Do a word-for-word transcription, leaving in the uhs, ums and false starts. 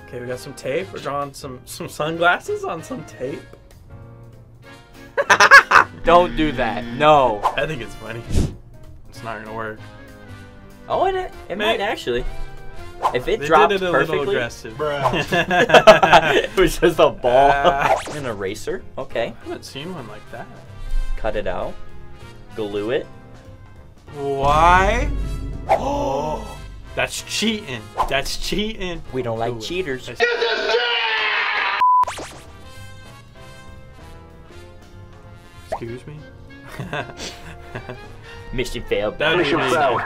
Okay, we got some tape. We're drawing some some sunglasses on some tape. Don't do that. No. I think it's funny. It's not gonna work. Oh, it it Maybe. might actually. If it They dropped did it a perfectly, little aggressive. it was just a ball. Uh, An eraser. Okay. I haven't seen one like that. Cut it out. Glue it. Why? Oh, that's cheating. That's cheating. We don't like Ooh, cheaters. that's- Excuse me. Mission failed. That Mission was failed.